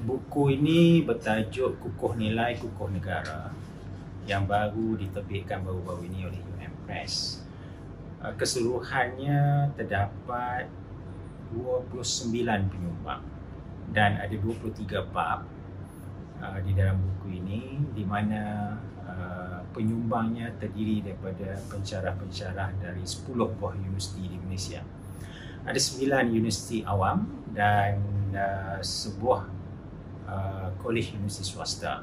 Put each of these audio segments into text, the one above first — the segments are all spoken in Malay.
Buku ini bertajuk Kukuh Nilai, Kukuh Negara yang baru diterbitkan baru-baru ini oleh UM Press. Keseluruhannya terdapat 29 penyumbang dan ada 23 bab di dalam buku ini, di mana penyumbangnya terdiri daripada pensyarah-pensyarah dari 10 buah universiti di Malaysia. Ada 9 universiti awam dan sebuah kolej universiti swasta.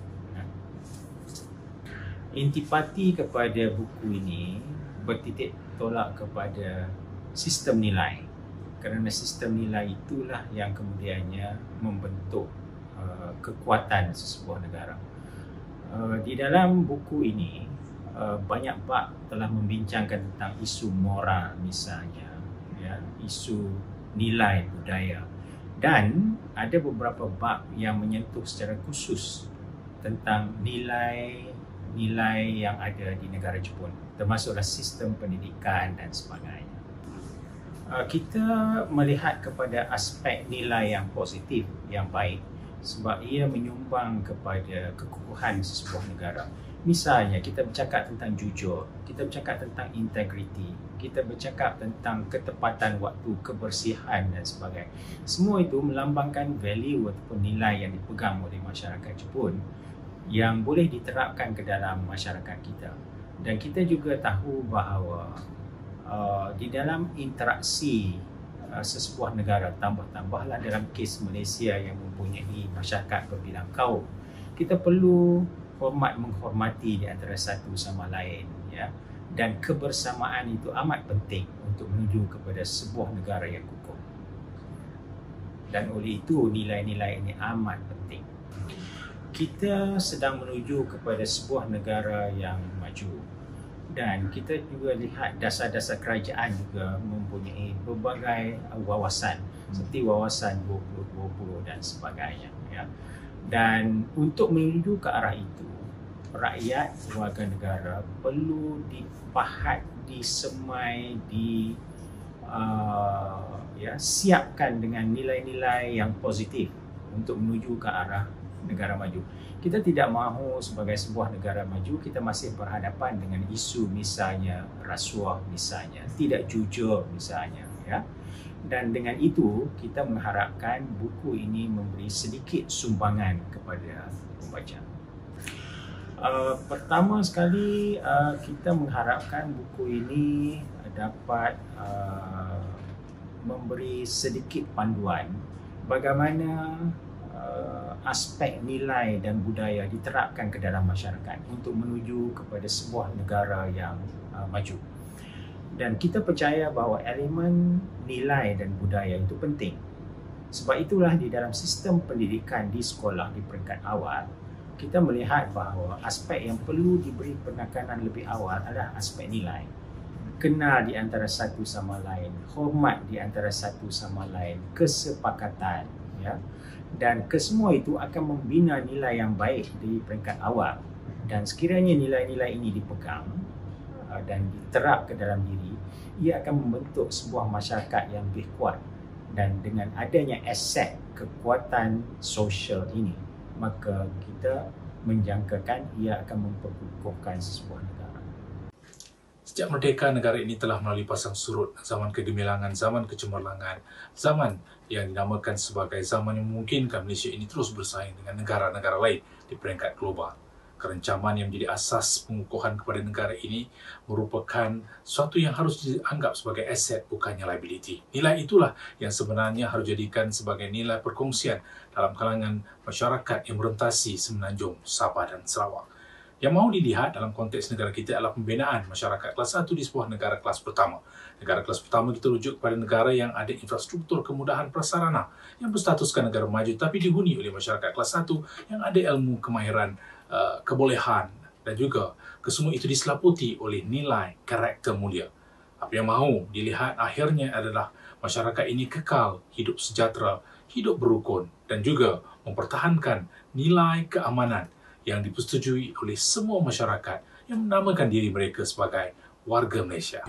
Intipati kepada buku ini bertitik tolak kepada sistem nilai, kerana sistem nilai itulah yang kemudiannya membentuk kekuatan sesebuah negara. Di dalam buku ini banyak bab telah membincangkan tentang isu moral misalnya, ya, isu nilai budaya, dan ada beberapa bab yang menyentuh secara khusus tentang nilai yang ada di negara Jepun, termasuklah sistem pendidikan dan sebagainya. Kita melihat kepada aspek nilai yang positif, yang baik, sebab ia menyumbang kepada kekukuhan sesebuah negara. Misalnya, kita bercakap tentang jujur, kita bercakap tentang integriti, kita bercakap tentang ketepatan waktu, kebersihan dan sebagainya. Semua itu melambangkan value ataupun nilai yang dipegang oleh masyarakat Jepun yang boleh diterapkan ke dalam masyarakat kita. Dan kita juga tahu bahawa di dalam interaksi sesebuah negara, tambah-tambahlah dalam kes Malaysia yang mempunyai masyarakat berbilang kaum, kita perlu menghormati di antara satu sama lain, ya. Dan kebersamaan itu amat penting untuk menuju kepada sebuah negara yang kukuh. Dan oleh itu nilai-nilai ini amat penting. Kita sedang menuju kepada sebuah negara yang maju, dan kita juga lihat dasar-dasar kerajaan juga mempunyai berbagai wawasan seperti wawasan 2020 dan sebagainya, ya. Dan untuk menuju ke arah itu, rakyat, warga negara perlu dipahat, disemai, siapkan dengan nilai-nilai yang positif untuk menuju ke arah negara maju. Kita tidak mahu sebagai sebuah negara maju kita masih berhadapan dengan isu misalnya rasuah, misalnya tidak jujur misalnya, ya. Dan dengan itu kita mengharapkan buku ini memberi sedikit sumbangan kepada pembaca. Pertama sekali, kita mengharapkan buku ini dapat memberi sedikit panduan bagaimana aspek nilai dan budaya diterapkan ke dalam masyarakat untuk menuju kepada sebuah negara yang maju. Dan kita percaya bahawa elemen nilai dan budaya itu penting. Sebab itulah di dalam sistem pendidikan di sekolah di peringkat awal, kita melihat bahawa aspek yang perlu diberi penekanan lebih awal adalah aspek nilai. Kenal di antara satu sama lain, hormat di antara satu sama lain, kesepakatan, ya. Dan kesemua itu akan membina nilai yang baik di peringkat awal. Dan sekiranya nilai-nilai ini dipegang dan diterap ke dalam diri, ia akan membentuk sebuah masyarakat yang lebih kuat. Dan dengan adanya aset kekuatan sosial ini, maka kita menjangkakan ia akan memperkukuhkan sebuah negara. Sejak merdeka, negara ini telah melalui pasang surut, zaman kegemilangan, zaman kecemerlangan, zaman yang dinamakan sebagai zaman yang memungkinkan Malaysia ini terus bersaing dengan negara-negara lain di peringkat global. Kerencaman yang menjadi asas pengukuhan kepada negara ini merupakan suatu yang harus dianggap sebagai aset, bukannya liability. Nilai itulah yang sebenarnya harus dijadikan sebagai nilai perkongsian dalam kalangan masyarakat yang merentasi Semenanjung, Sabah dan Sarawak. Yang mahu dilihat dalam konteks negara kita adalah pembinaan masyarakat kelas 1 di sebuah negara kelas pertama. Negara kelas pertama kita rujuk kepada negara yang ada infrastruktur kemudahan prasarana yang berstatuskan negara maju tapi dihuni oleh masyarakat kelas 1 yang ada ilmu, kemahiran, kebolehan dan juga kesemua itu diselaputi oleh nilai karakter mulia. Apa yang mahu dilihat akhirnya adalah masyarakat ini kekal hidup sejahtera, hidup berukun dan juga mempertahankan nilai keamanan yang dipersetujui oleh semua masyarakat yang menamakan diri mereka sebagai warga Malaysia.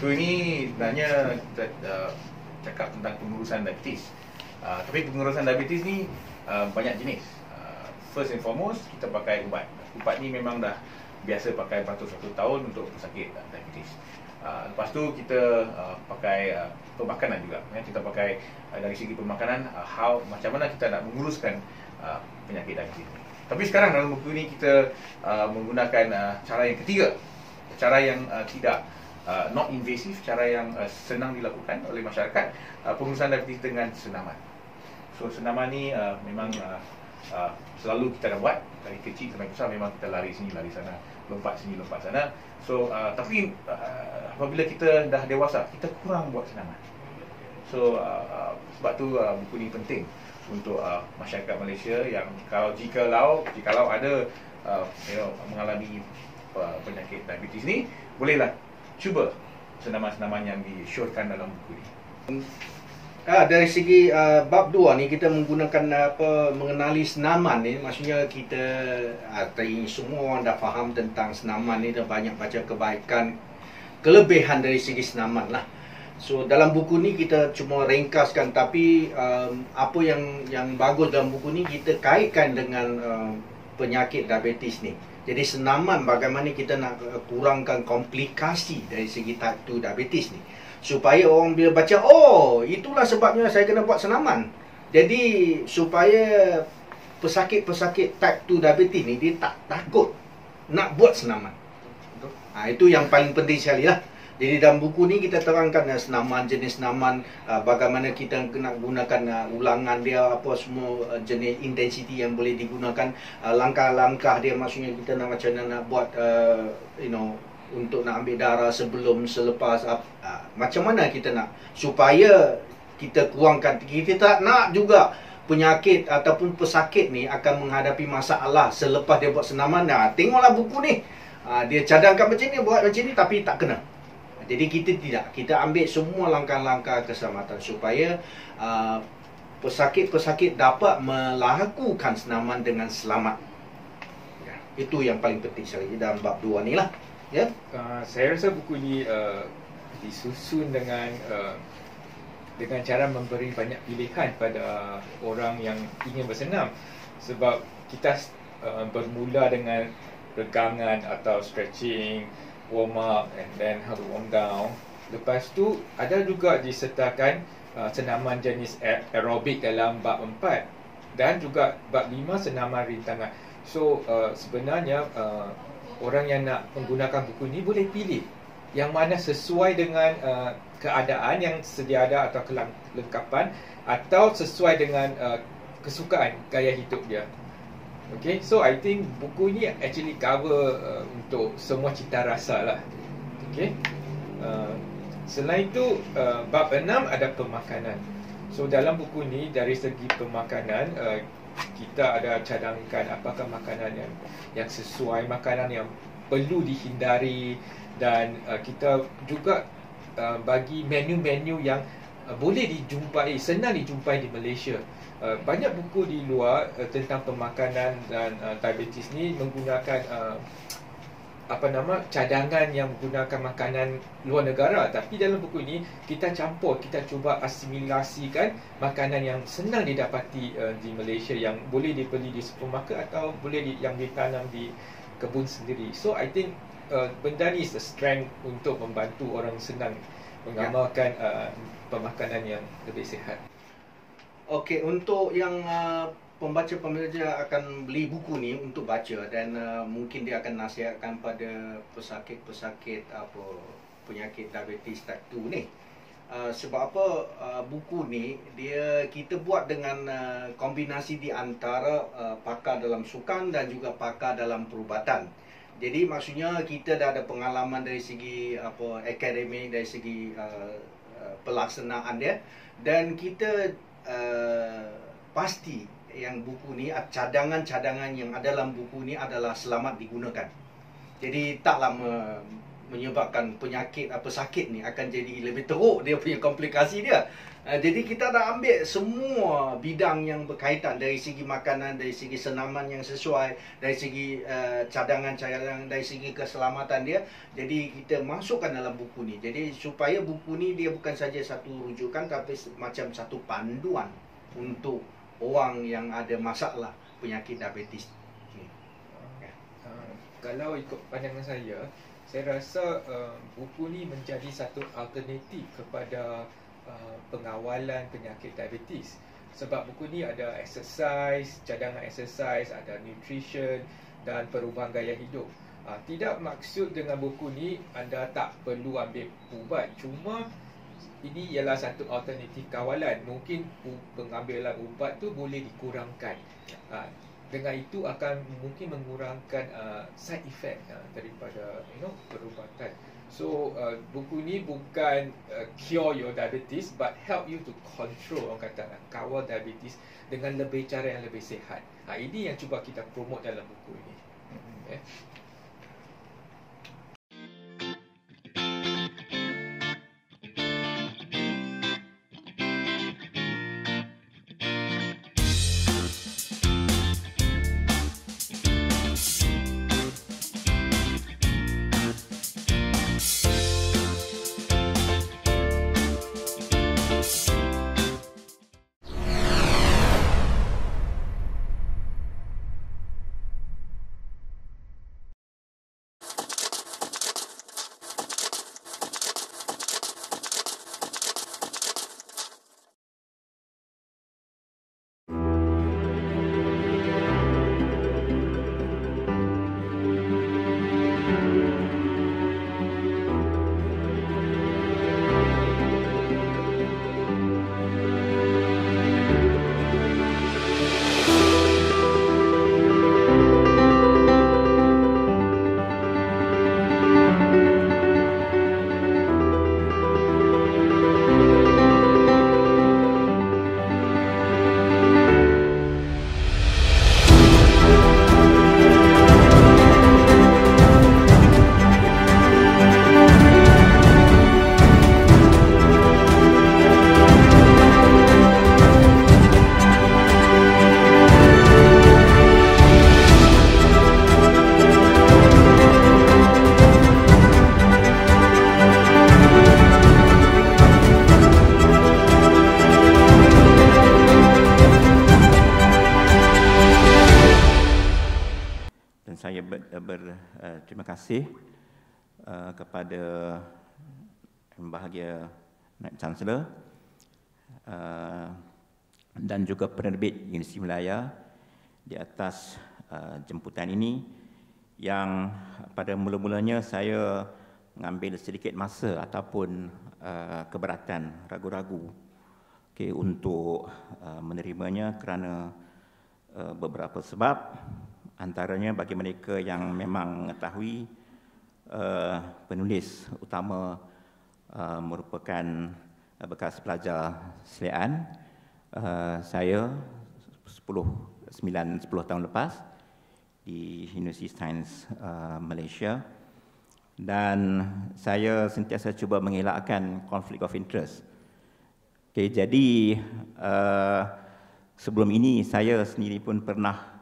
buku ini sebenarnya kita cakap tentang pengurusan diabetes. Tapi pengurusan diabetes ni banyak jenis. First and foremost, kita pakai ubat. Ubat ni memang dah biasa pakai beratus-ratus tahun untuk pesakit diabetes. Lepas tu kita pakai pemakanan juga. Kita pakai dari segi pemakanan, macam mana kita nak menguruskan penyakit diabetes ni. Tapi sekarang dalam buku ni kita menggunakan cara yang ketiga. Cara yang tidak not invasive, cara yang senang dilakukan oleh masyarakat, pengurusan diabetes dengan senaman. So senaman ni memang selalu kita dah buat dari kecil sampai besar, memang kita lari sini lari sana, lompat sini lompat sana. So tapi apabila kita dah dewasa, kita kurang buat senaman. So sebab tu buku ni penting untuk masyarakat Malaysia yang jikalau ada mengalami penyakit diabetes ni, bolehlah cuba senaman-senaman yang disyorkan dalam buku ni. Dari segi bab 2 ni kita menggunakan mengenali senaman ni, maksudnya kita semua orang dah faham tentang senaman ni, dah banyak baca kebaikan, kelebihan dari segi senaman lah. So dalam buku ni kita cuma ringkaskan, tapi apa yang bagus dalam buku ni kita kaitkan dengan penyakit diabetes ni. Jadi senaman bagaimana kita nak kurangkan komplikasi dari segi type 2 diabetes ni, supaya orang bila baca, oh itulah sebabnya saya kena buat senaman. Jadi supaya pesakit-pesakit type 2 diabetes ni dia tak takut nak buat senaman. Itu yang paling penting sekali lah. Jadi dalam buku ni kita terangkan senaman, jenis senaman, bagaimana kita kena gunakan ulangan dia, apa semua jenis intensity yang boleh digunakan, langkah-langkah dia, maksudnya kita nak macam mana nak buat untuk nak ambil darah sebelum, selepas, macam mana kita nak supaya kita kurangkan. Kita tak nak juga penyakit ataupun pesakit ni akan menghadapi masalah selepas dia buat senaman. Tengoklah buku ni, dia cadangkan macam ni, buat macam ni, tapi tak kena. Jadi kita ambil semua langkah-langkah keselamatan supaya pesakit-pesakit dapat melakukan senaman dengan selamat. Itu yang paling penting sekali dalam bab 2 ni lah. Ya. Saya rasa buku ni disusun dengan cara memberi banyak pilihan pada orang yang ingin bersenam. Sebab kita bermula dengan regangan atau stretching, warm up, and then how to warm down. Lepas tu ada juga disertakan senaman jenis aerobik dalam bab 4, dan juga bab 5 senaman rintangan. So sebenarnya orang yang nak menggunakan buku ni boleh pilih yang mana sesuai dengan keadaan yang sedia ada atau kelengkapan, atau sesuai dengan kesukaan gaya hidup dia. Okay, so I think buku ni actually cover untuk semua cita rasa lah. Okay, selain itu bab 6 ada pemakanan. So dalam buku ni dari segi pemakanan, kita ada cadangkan apakah makanan yang sesuai, makanan yang perlu dihindari, dan kita juga bagi menu-menu yang boleh dijumpai, senang dijumpai di Malaysia. Banyak buku di luar tentang pemakanan dan diabetes ni menggunakan cadangan yang menggunakan makanan luar negara, tapi dalam buku ini kita campur, kita cuba asimilasikan makanan yang senang didapati di Malaysia, yang boleh dibeli di supermarket atau boleh yang ditanam di kebun sendiri. So I think benda ni is a strength untuk membantu orang senang mengamalkan pemakanan yang lebih sihat. Okey, untuk yang pembaca-pembaca akan beli buku ni untuk baca, dan mungkin dia akan nasihatkan pada pesakit-pesakit penyakit diabetes type 2 ni. Sebab apa buku ni kita buat dengan kombinasi di antara pakar dalam sukan dan juga pakar dalam perubatan. Jadi maksudnya kita dah ada pengalaman dari segi akademik, dari segi pelaksanaan dia, dan kita pasti yang buku ni, cadangan-cadangan yang ada dalam buku ni adalah selamat digunakan. Jadi taklah menyebabkan penyakit pesakit ni akan jadi lebih teruk dia punya komplikasi dia. Jadi kita dah ambil semua bidang yang berkaitan dari segi makanan, dari segi senaman yang sesuai, dari segi cadangan-cadangan, dari segi keselamatan dia. Jadi kita masukkan dalam buku ni. Jadi supaya buku ni dia bukan saja satu rujukan tapi macam satu panduan untuk orang yang ada masalah penyakit diabetes. Kalau ikut pandangan saya rasa buku ni menjadi satu alternatif kepada pengawalan penyakit diabetes. Sebab buku ni ada exercise, cadangan exercise, ada nutrition dan perubahan gaya hidup. Tidak maksud dengan buku ni anda tak perlu ambil ubat, cuma ini ialah satu alternatif kawalan. Mungkin pengambilan ubat tu boleh dikurangkan. Dengan itu akan mungkin mengurangkan side effect daripada perubatan. So buku ni bukan cure your diabetes but help you to control, orang kata kawal diabetes dengan lebih cara yang lebih sihat. Ini yang cuba kita promote dalam buku ini. Terima kasih kepada Yang Bahagia Naib Chancellor dan juga penerbit Universiti Malaya di atas jemputan ini yang pada mula-mulanya saya mengambil sedikit masa ataupun keberatan, ragu-ragu untuk menerimanya kerana beberapa sebab. Antaranya bagi mereka yang memang mengetahui penulis utama merupakan bekas pelajar Selian, saya 10 tahun lepas di Universiti Sains Malaysia, dan saya sentiasa cuba mengelakkan konflik of interest. Jadi sebelum ini saya sendiri pun pernah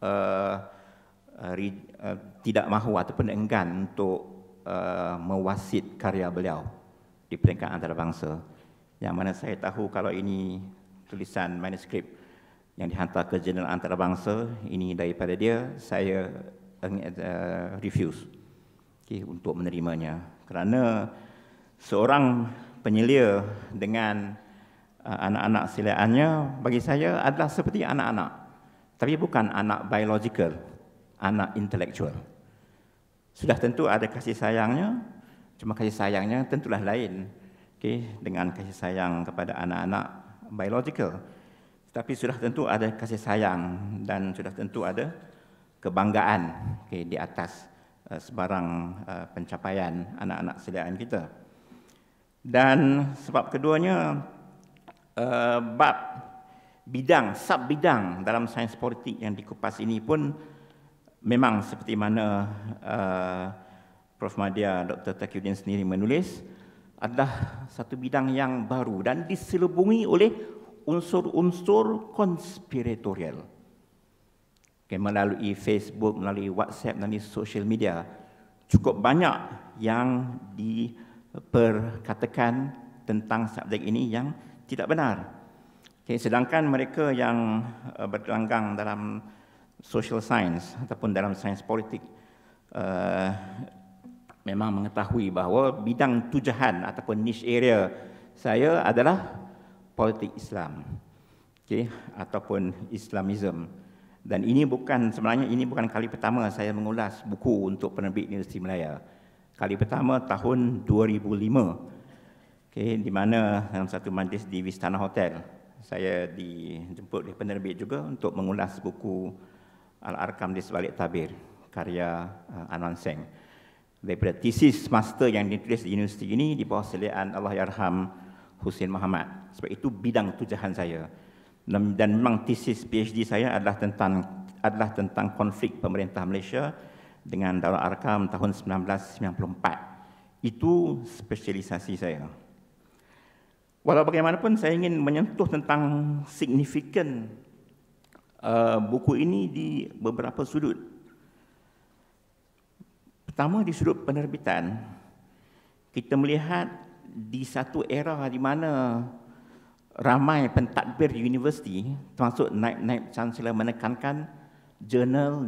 tidak mahu ataupun enggan untuk mewasit karya beliau di peringkat antarabangsa, yang mana saya tahu kalau ini tulisan manuskrip yang dihantar ke jurnal antarabangsa, ini daripada dia, saya refuse untuk menerimanya, kerana seorang penyelia dengan anak-anak seliannya bagi saya adalah seperti anak-anak, tapi bukan anak biological, anak intelektual. Sudah tentu ada kasih sayangnya, cuma kasih sayangnya tentulah lain dengan kasih sayang kepada anak-anak biological. Tapi sudah tentu ada kasih sayang dan sudah tentu ada kebanggaan di atas sebarang pencapaian anak-anak selian kita. Dan sebab keduanya, bab bidang, sub-bidang dalam sains politik yang dikupas ini pun memang seperti mana Prof. Madya, Dr. Taqiyuddin sendiri menulis adalah satu bidang yang baru dan diselubungi oleh unsur-unsur konspiratorial. Melalui Facebook, melalui WhatsApp, melalui social media, cukup banyak yang diperkatakan tentang subjek ini yang tidak benar. Sedangkan mereka yang bergelanggang dalam social science ataupun dalam sains politik memang mengetahui bahawa bidang tujahan ataupun niche area saya adalah politik Islam, ataupun Islamism. Dan sebenarnya ini bukan kali pertama saya mengulas buku untuk penerbit Universiti Malaya. Kali pertama tahun 2005, di mana dalam satu majlis di Vistana Hotel, saya dijemput oleh penerbit juga untuk mengulas buku Al-Arkam di Sebalik Tabir, karya Anwan Seng. Daripada tesis master yang ditulis di universiti ini di bawah seliaan Allahyarham Husin Muhammad. Sebab itu bidang tujahan saya. Dan memang tesis PhD saya adalah tentang konflik pemerintah Malaysia dengan Darul Arkam tahun 1994. Itu spesialisasi saya. Walau bagaimanapun saya ingin menyentuh tentang signifikan buku ini di beberapa sudut. Pertama, di sudut penerbitan, kita melihat di satu era di mana ramai pentadbir universiti, termasuk naib chancellor, menekankan jurnal.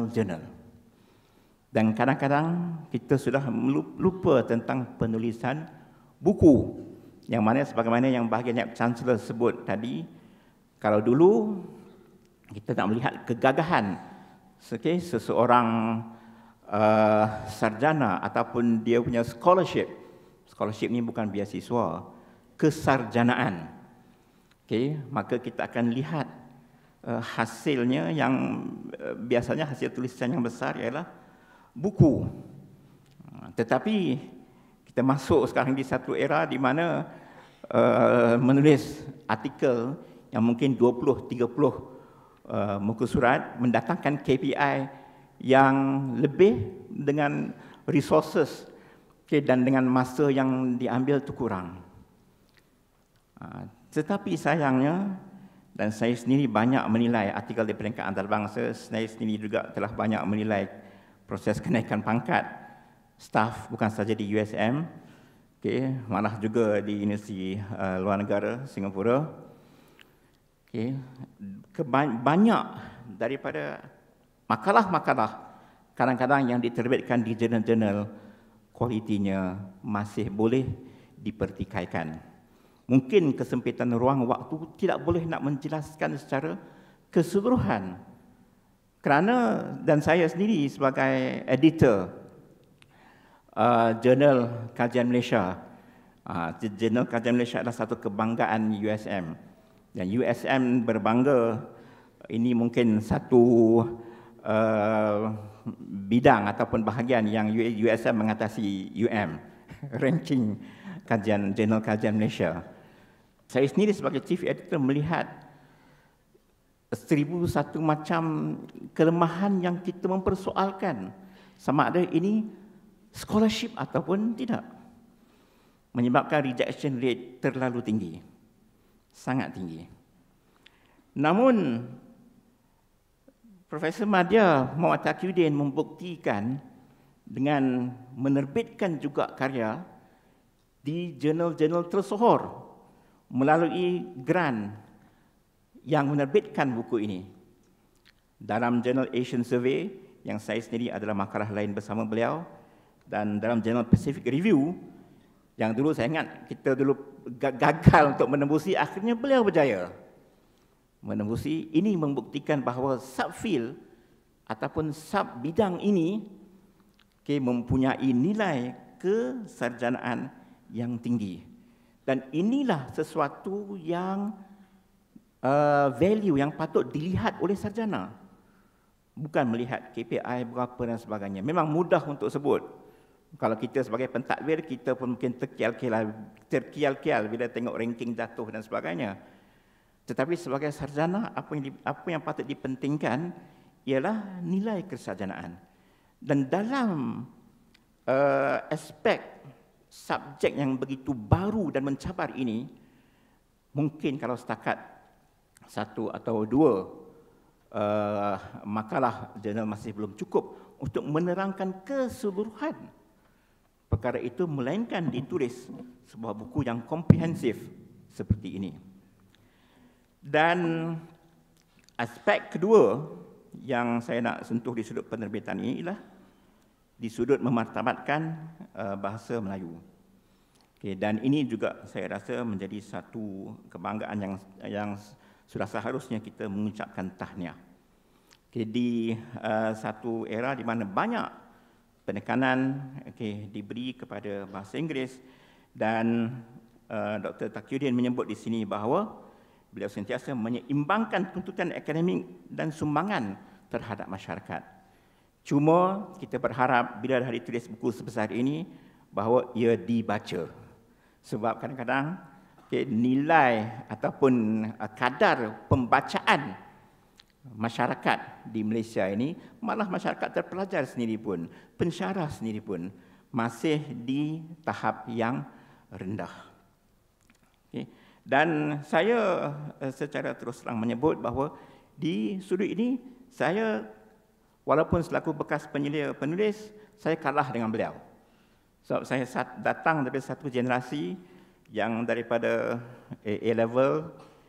Dan kadang-kadang kita sudah lupa tentang penulisan buku, yang mana sebagaimana yang bahagian naib chancellor sebut tadi, kalau dulu kita nak melihat kegagahan seseorang sarjana ataupun dia punya scholarship ni bukan beasiswa, kesarjanaan, maka kita akan lihat hasilnya yang biasanya hasil tulisan yang besar ialah buku. Tetapi kita masuk sekarang di satu era di mana menulis artikel yang mungkin 20-30 muka surat mendatangkan KPI yang lebih dengan resources dan dengan masa yang diambil itu kurang. Tetapi sayangnya, dan saya sendiri banyak menilai artikel di peringkat antarabangsa, saya sendiri juga telah banyak menilai proses kenaikan pangkat staf bukan saja di USM, malah juga di Universiti Luar Negara Singapura. Banyak daripada makalah-makalah kadang-kadang yang diterbitkan di jurnal-jurnal kualitinya masih boleh dipertikaikan. Mungkin kesempitan ruang waktu tidak boleh nak menjelaskan secara keseluruhan. Kerana, dan saya sendiri sebagai editor Jurnal Kajian Malaysia, Jurnal Kajian Malaysia adalah satu kebanggaan USM. Dan USM berbangga, ini mungkin satu bidang ataupun bahagian yang USM mengatasi UM, ranking Jurnal Kajian Malaysia. Saya sendiri sebagai chief editor melihat 1001 macam kelemahan yang kita mempersoalkan sama ada ini scholarship ataupun tidak, menyebabkan rejection rate terlalu tinggi, sangat tinggi. Namun Profesor Madya Muhammad Taqiyuddin membuktikan dengan menerbitkan juga karya di jurnal-jurnal tersohor melalui grant yang menerbitkan buku ini. Dalam jurnal Asian Survey, yang saya sendiri adalah makalah lain bersama beliau, dan dalam jurnal Pacific Review, yang dulu saya ingat kita dulu gagal untuk menembusi, akhirnya beliau berjaya menembusi. Ini membuktikan bahawa subfield ataupun sub bidang ini mempunyai nilai kesarjanaan yang tinggi. Dan inilah sesuatu yang value yang patut dilihat oleh sarjana. Bukan melihat KPI berapa dan sebagainya. Memang mudah untuk sebut. Kalau kita sebagai pentadbir, kita pun mungkin terkial-kial bila tengok ranking jatuh dan sebagainya. Tetapi sebagai sarjana, apa yang patut dipentingkan ialah nilai kesarjanaan. Dan dalam aspek subjek yang begitu baru dan mencabar ini, mungkin kalau setakat satu atau dua makalah jurnal masih belum cukup untuk menerangkan keseluruhan perkara itu, melainkan ditulis sebuah buku yang komprehensif seperti ini. Dan aspek kedua yang saya nak sentuh di sudut penerbitan ini ialah di sudut memartabatkan bahasa Melayu. Okay, dan ini juga saya rasa menjadi satu kebanggaan yang sudah seharusnya kita mengucapkan tahniah. Okay, di satu era di mana banyak penekanan diberi kepada bahasa Inggeris, dan Dr. Taqiyuddin menyebut di sini bahawa beliau sentiasa menyeimbangkan tuntutan akademik dan sumbangan terhadap masyarakat. Cuma kita berharap bila dah ditulis buku sebesar ini bahawa ia dibaca. Sebab kadang-kadang nilai ataupun kadar pembacaan masyarakat di Malaysia ini, malah masyarakat terpelajar sendiri pun, pensyarah sendiri pun masih di tahap yang rendah. Okay. Dan saya secara terus terang menyebut bahawa di sudut ini saya, walaupun selaku bekas penyelia penulis, saya kalah dengan beliau. Sebab saya datang dari satu generasi yang daripada A-level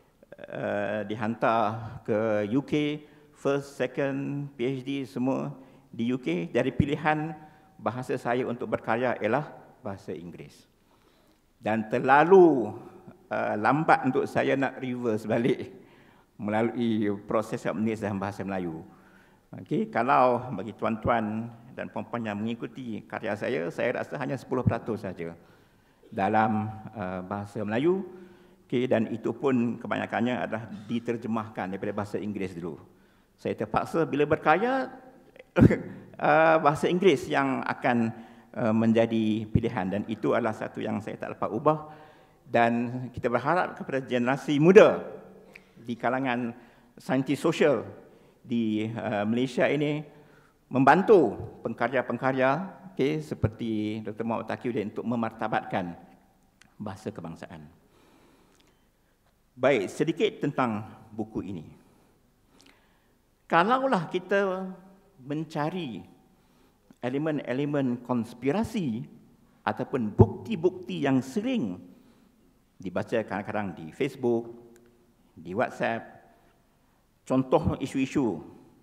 dihantar ke UK, first, second, PhD semua di UK. Dari pilihan bahasa saya untuk berkarya ialah bahasa Inggeris. Dan terlalu lambat untuk saya nak reverse balik melalui proses menulis dalam bahasa Melayu. Okay, kalau bagi tuan-tuan dan puan-puan yang mengikuti karya saya rasa hanya 10% saja dalam bahasa Melayu. Okay, dan itu pun kebanyakannya adalah diterjemahkan daripada bahasa Inggeris dulu. Saya terpaksa bila berkarya bahasa Inggeris yang akan menjadi pilihan, dan itu adalah satu yang saya tak dapat ubah. Dan kita berharap kepada generasi muda di kalangan saintis sosial di Malaysia ini membantu pengkarya-pengkarya seperti Dr. Muhammad Taqiyuddin untuk memartabatkan bahasa kebangsaan. Baik, sedikit tentang buku ini. Kalaulah kita mencari elemen-elemen konspirasi ataupun bukti-bukti yang sering dibaca kadang-kadang di Facebook, di WhatsApp, contoh isu-isu,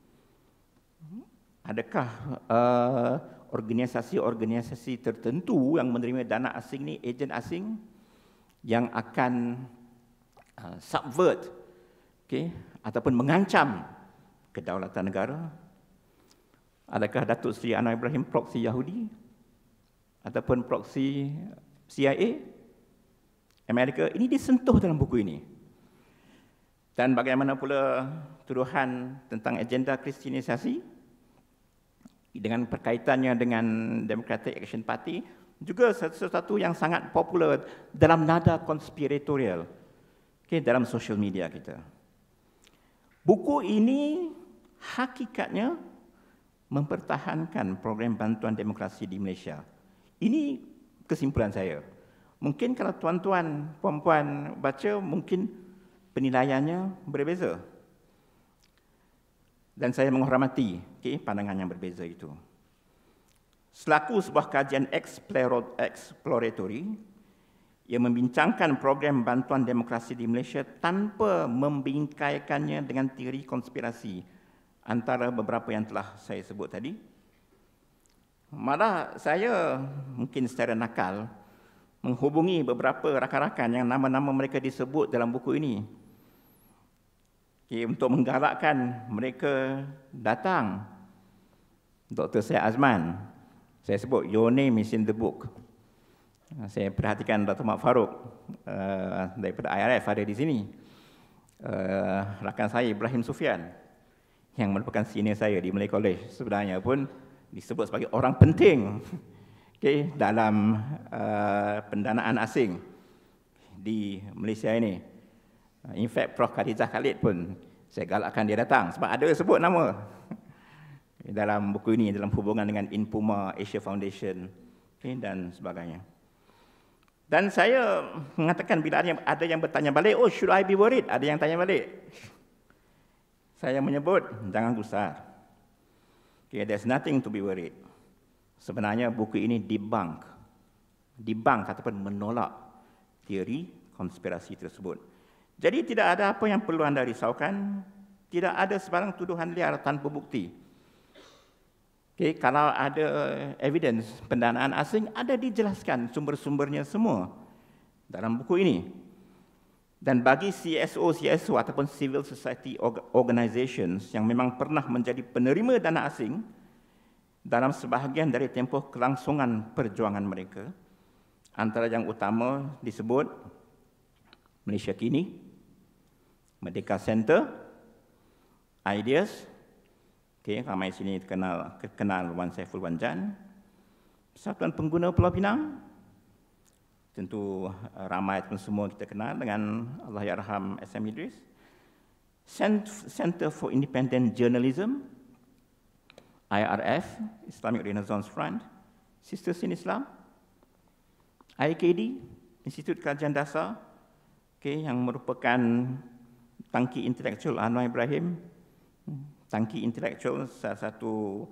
adakah organisasi-organisasi tertentu yang menerima dana asing ni, ejen asing yang akan subvert ataupun mengancam kedaulatan negara? Adakah Datuk Seri Anwar Ibrahim proksi Yahudi ataupun proksi CIA Amerika? Ini disentuh dalam buku ini. Dan bagaimana pula tuduhan tentang agenda kristianisasi dengan perkaitannya dengan Democratic Action Party, juga sesuatu yang sangat popular dalam nada konspiratorial dalam sosial media kita. Buku ini hakikatnya mempertahankan program bantuan demokrasi di Malaysia. Ini kesimpulan saya. Mungkin kalau tuan-tuan, puan-puan baca, mungkin penilaiannya berbeza. Dan saya menghormati pandangan yang berbeza itu. Selaku sebuah kajian exploratory yang membincangkan program bantuan demokrasi di Malaysia tanpa membingkaikannya dengan teori konspirasi antara beberapa yang telah saya sebut tadi, malah saya mungkin secara nakal menghubungi beberapa rakan-rakan yang nama-nama mereka disebut dalam buku ini untuk menggalakkan mereka datang. Dr. Syed Azman, saya sebut, your name is in the book. Saya perhatikan Dr. Mak Farouk daripada IRF ada di sini. Rakan saya Ibrahim Sufian yang merupakan senior saya di Malay College sebenarnya pun disebut sebagai orang penting dalam pendanaan asing di Malaysia ini. In fact, Prof. Khadijah Khalid pun saya galakkan dia datang sebab ada sebut nama. dalam buku ini, dalam hubungan dengan Infuma, Asia Foundation, dan sebagainya. Dan saya mengatakan bila ada yang bertanya balik, oh should I be worried? Ada yang tanya balik. Saya menyebut, jangan gusar. There's nothing to be worried. Sebenarnya buku ini debunk ataupun menolak teori konspirasi tersebut. Jadi tidak ada apa yang perlu anda risaukan, tidak ada sebarang tuduhan liar tanpa bukti. Kalau ada evidence pendanaan asing, ada dijelaskan sumber-sumbernya semua dalam buku ini. Dan bagi CSO ataupun Civil Society Organizations yang memang pernah menjadi penerima dana asing dalam sebahagian dari tempoh kelangsungan perjuangan mereka, antara yang utama disebut Malaysia Kini, Merdeka Center, Ideas, ramai sini kenal Wan Saiful Wan Jan, Persatuan Pengguna Pulau Pinang, tentu ramai pun semua kita kenal dengan Allahyarham SM Idris, Center for Independent Journalism, IRF, Islamic Renaissance Front, Sisters in Islam, IKD, Institut Kajian Dasar, yang merupakan tangki intelektual Anwar Ibrahim, tangki intelektual salah satu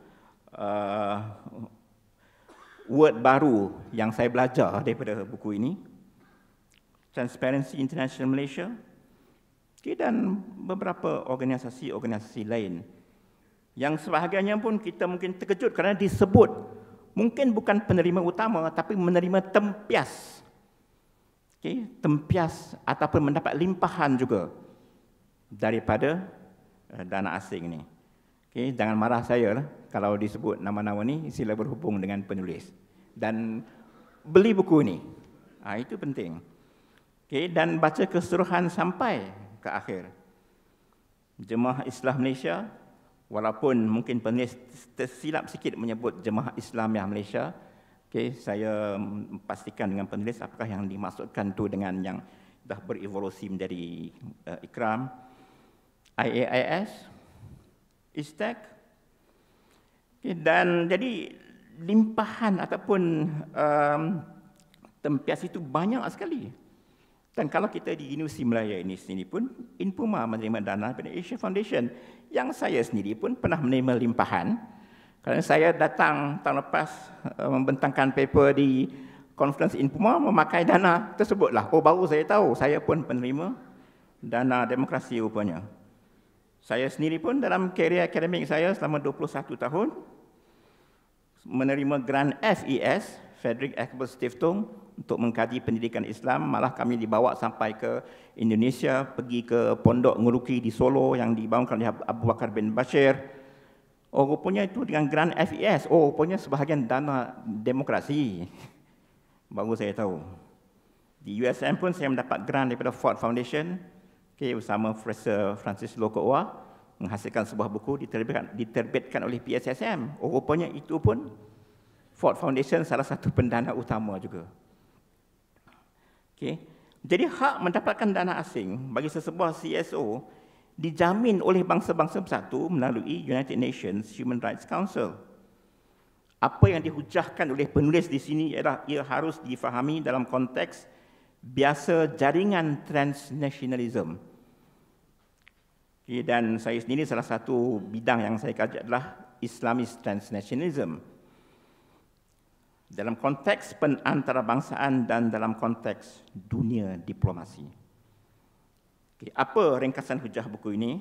word baru yang saya belajar daripada buku ini, Transparency International Malaysia, dan beberapa organisasi-organisasi lain yang sebahagiannya pun kita mungkin terkejut kerana disebut mungkin bukan penerima utama tapi menerima tempias, tempias ataupun mendapat limpahan juga daripada dana asing ini. Jangan marah saya lah kalau disebut nama-nama ni, sila berhubung dengan penulis dan beli buku ini. Itu penting. Dan baca keseluruhan sampai ke akhir. Jemaah Islam Malaysia, walaupun mungkin penulis tersilap sikit menyebut Jemaah Islamiah Malaysia, saya pastikan dengan penulis apakah yang dimaksudkan tu dengan yang dah berevolusi menjadi Ikram, IAIS, ISTEC, dan jadi limpahan ataupun tempias itu banyak sekali. Dan kalau kita di Universiti Melaya ini sendiri pun, Infuma menerima dana daripada Asia Foundation, yang saya sendiri pun pernah menerima limpahan. Kerana saya datang tahun lepas membentangkan paper di Conference Infuma memakai dana tersebutlah. Oh, baru saya tahu, saya pun penerima dana demokrasi rupanya. Saya sendiri pun dalam karier akademik saya selama 21 tahun menerima grant FES, Frederick Ebert Stiftung, untuk mengkaji pendidikan Islam. Malah kami dibawa sampai ke Indonesia, pergi ke Pondok Nguruki di Solo yang dibangunkan oleh Abu Bakar bin Bashir. Oh, rupanya itu dengan grant FES. Oh, rupanya sebahagian dana demokrasi. Baru saya tahu. Di USM pun saya mendapat grant daripada Ford Foundation, bersama Profesor Francis Lokowa, menghasilkan sebuah buku diterbitkan oleh PSSM. Oh, rupanya itu pun Ford Foundation salah satu pendana utama juga. Jadi hak mendapatkan dana asing bagi sesebuah CSO dijamin oleh bangsa-bangsa bersatu melalui United Nations Human Rights Council. Apa yang dihujahkan oleh penulis di sini ialah ia harus difahami dalam konteks biasa jaringan transnationalism. Dan saya sendiri salah satu bidang yang saya kaji adalah Islamist transnationalism. Dalam konteks penantarabangsaan dan dalam konteks dunia diplomasi. Apa ringkasan hujah buku ini?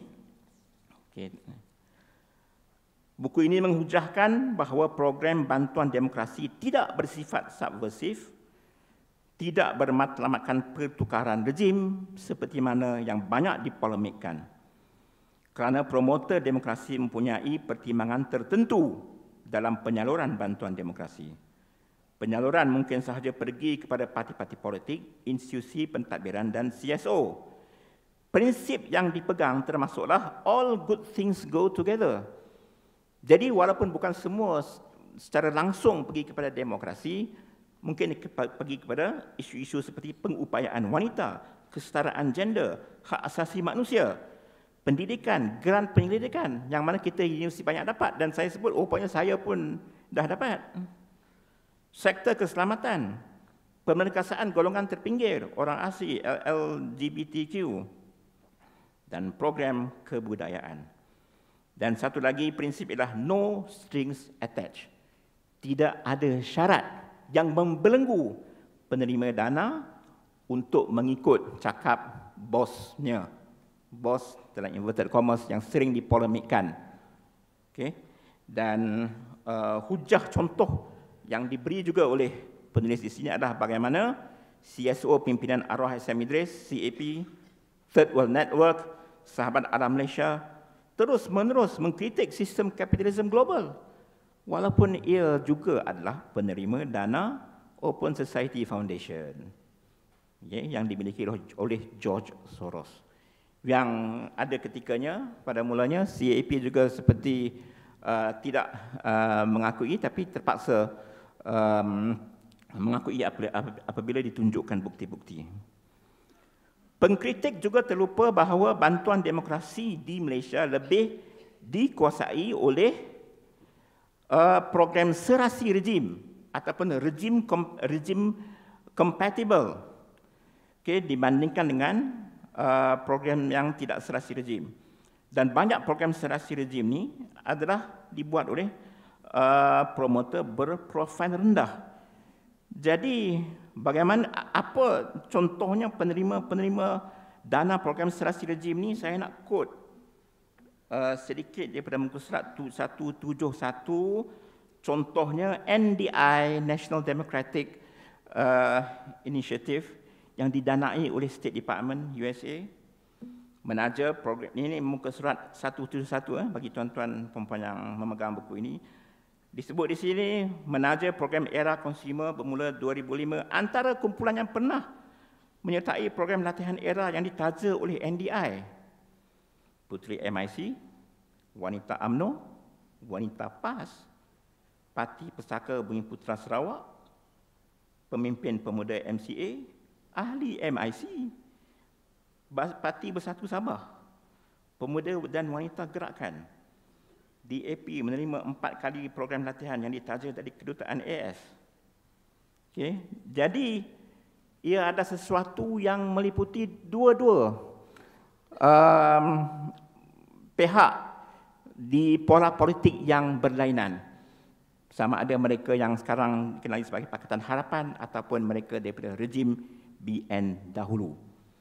Buku ini menghujahkan bahawa program bantuan demokrasi tidak bersifat subversif, tidak bermatlamatkan pertukaran rejim seperti mana yang banyak dipolemikkan. Kerana promotor demokrasi mempunyai pertimbangan tertentu dalam penyaluran bantuan demokrasi. Penyaluran mungkin sahaja pergi kepada parti-parti politik, institusi pentadbiran dan CSO. Prinsip yang dipegang termasuklah all good things go together. Jadi walaupun bukan semua secara langsung pergi kepada demokrasi, mungkin pergi kepada isu-isu seperti pengupayaan wanita, kesetaraan gender, hak asasi manusia, pendidikan, grant penyelidikan yang mana kita universiti banyak dapat dan saya sebut rupanya saya pun dah dapat. Sektor keselamatan, pemerkasaan golongan terpinggir, orang asli, LGBTQ dan program kebudayaan. Dan satu lagi prinsip ialah no strings attached. Tidak ada syarat yang membelenggu penerima dana untuk mengikut cakap bosnya. Bos dalam inverted commas yang sering dipolemikkan. Okay. Dan hujah contoh yang diberi juga oleh penulis di sini adalah bagaimana CSO pimpinan Arwah Hassan Idris, CAP, Third World Network, Sahabat Alam Malaysia terus-menerus mengkritik sistem kapitalisme global walaupun ia juga adalah penerima dana Open Society Foundation yang dimiliki oleh George Soros. Yang ada ketikanya pada mulanya CAP juga seperti tidak mengakui tapi terpaksa mengakui apabila ditunjukkan bukti-bukti. Pengkritik juga terlupa bahawa bantuan demokrasi di Malaysia lebih dikuasai oleh program serasi rejim ataupun rejim compatible, dibandingkan dengan program yang tidak serasi rejim. Dan banyak program serasi rejim ni adalah dibuat oleh promotor berprofil rendah. Jadi bagaimana, apa contohnya penerima dana program serasi rejim ni? Saya nak quote sedikit daripada muka surat 171. Contohnya NDI, National Democratic Initiative, yang didanai oleh State Department USA, menaja program ini muka surat 171 bagi tuan-tuan perempuan yang memegang buku ini. Disebut di sini menaja program Era Consumer bermula 2005 antara kumpulan yang pernah menyertai program latihan Era yang ditaja oleh NDI. Puteri MIC, Wanita UMNO, Wanita PAS, Parti Pesaka Bumi Putera Sarawak, Pemimpin Pemuda MCA, Ahli MIC, Parti Bersatu Sabah, Pemuda dan Wanita Gerakan. DAP menerima 4 kali program latihan yang ditaja dari Kedutaan AS. Okay. Jadi, ia ada sesuatu yang meliputi dua-dua pihak di pola politik yang berlainan. Sama ada mereka yang sekarang dikenali sebagai Pakatan Harapan ataupun mereka daripada rejim BN dahulu.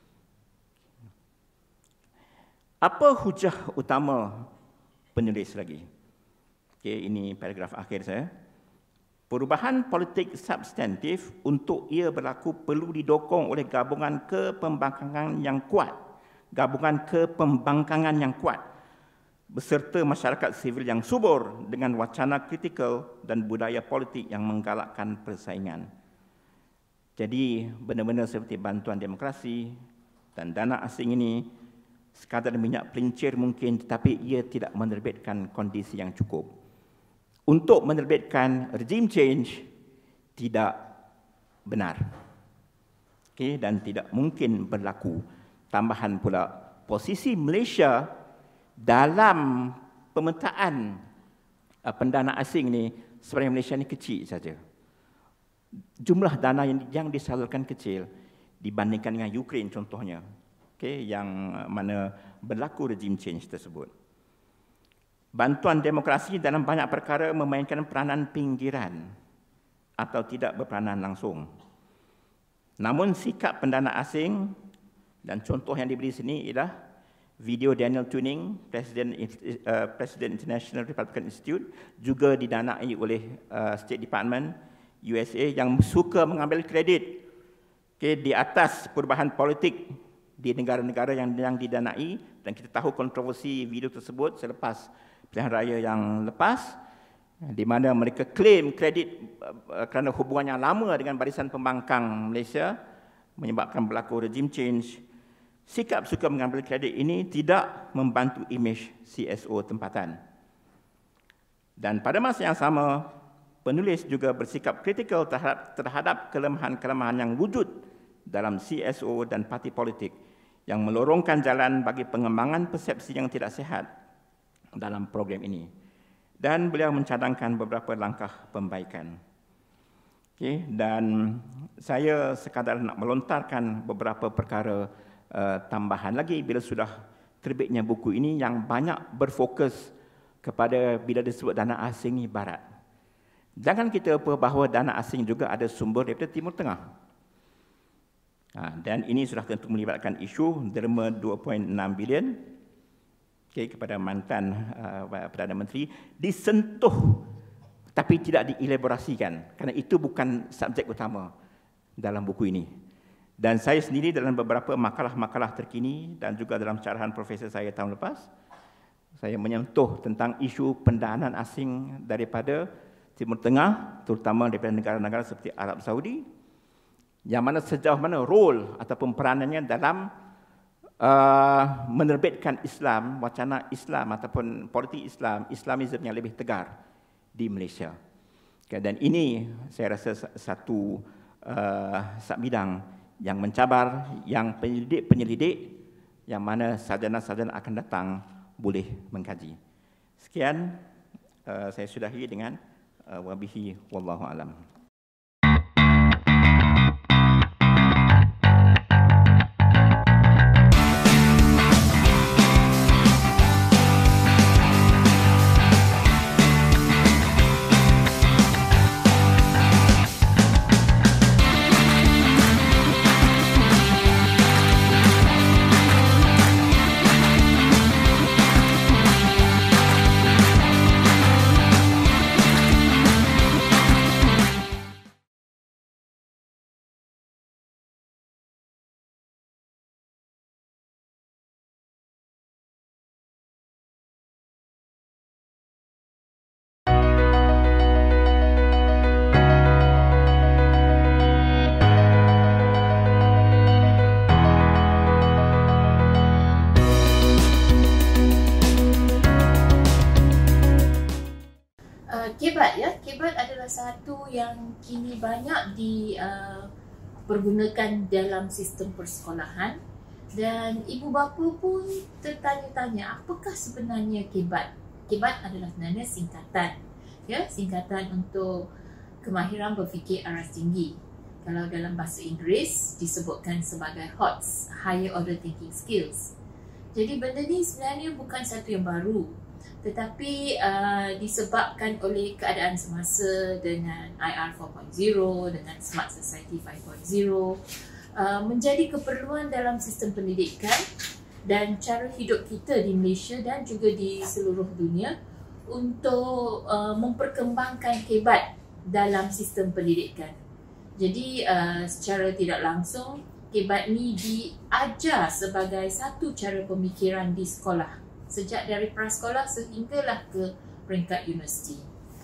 Apa hujah utama penulis lagi? Okay, ini paragraf akhir saya. Perubahan politik substantif untuk ia berlaku perlu didokong oleh gabungan kepembangkangan yang kuat, beserta masyarakat sivil yang subur dengan wacana kritikal dan budaya politik yang menggalakkan persaingan. Jadi benda-benda seperti bantuan demokrasi dan dana asing ini sekadar minyak pelincir mungkin, tetapi ia tidak menerbitkan kondisi yang cukup. Untuk menerbitkan regime change tidak benar. Okay, dan tidak mungkin berlaku. Tambahan pula, posisi Malaysia dalam pemetaan pendana asing ni, sebenarnya Malaysia ni kecil saja. Jumlah dana yang disalurkan kecil dibandingkan dengan Ukraine contohnya, okay, yang mana berlaku regime change tersebut. Bantuan demokrasi dalam banyak perkara memainkan peranan pinggiran atau tidak berperanan langsung. Namun sikap pendana asing, dan contoh yang diberi sini ialah video Daniel Tuning, Presiden International Republican Institute, juga didanai oleh State Department USA yang suka mengambil kredit, okay, di atas perubahan politik di negara-negara yang didanai. Dan kita tahu kontroversi video tersebut selepas pilihan raya yang lepas, di mana mereka claim kredit kerana hubungan yang lama dengan Barisan Pembangkang Malaysia menyebabkan berlaku regime change. Sikap suka mengambil kredit ini tidak membantu imej CSO tempatan. Dan pada masa yang sama, penulis juga bersikap kritikal terhadap kelemahan-kelemahan yang wujud dalam CSO dan parti politik yang melorongkan jalan bagi pengembangan persepsi yang tidak sihat dalam program ini. Dan beliau mencadangkan beberapa langkah pembaikan. Dan saya sekadar nak melontarkan beberapa perkara tambahan lagi bila sudah terbitnya buku ini yang banyak berfokus kepada bila disebut dana asing ni barat. Jangan kita lupa bahawa dana asing juga ada sumber daripada Timur Tengah. Dan ini sudah tentu melibatkan isu derma 2.6 bilion kepada mantan Perdana Menteri disentuh tapi tidak dielaborasikan kerana itu bukan subjek utama dalam buku ini. Dan saya sendiri dalam beberapa makalah-makalah terkini dan juga dalam carahan profesor saya tahun lepas, saya menyentuh tentang isu pendanaan asing daripada Timur Tengah, terutama daripada negara-negara seperti Arab Saudi, yang mana sejauh mana role ataupun peranannya dalam menerbitkan Islam, wacana Islam ataupun politik Islam, Islamism yang lebih tegar di Malaysia. Dan ini saya rasa satu bidang yang mencabar, yang penyelidik yang mana sarjana-sarjana akan datang boleh mengkaji. Sekian, saya sudahi dengan wabihi wallahu alam. Kebat adalah satu yang kini banyak dipergunakan dalam sistem persekolahan, dan ibu bapa pun tertanya-tanya apakah sebenarnya kebat. Kebat adalah sebenarnya singkatan, singkatan untuk kemahiran berfikir aras tinggi. Kalau dalam bahasa Inggeris disebutkan sebagai HOTS, Higher Order Thinking Skills. Jadi benda ni sebenarnya bukan satu yang baru, tetapi disebabkan oleh keadaan semasa dengan IR 4.0, dengan Smart Society 5.0, menjadi keperluan dalam sistem pendidikan dan cara hidup kita di Malaysia dan juga di seluruh dunia untuk memperkembangkan kebat dalam sistem pendidikan. Jadi secara tidak langsung, kebat ni diajar sebagai satu cara pemikiran di sekolah, sejak dari prasekolah sehinggalah ke peringkat universiti.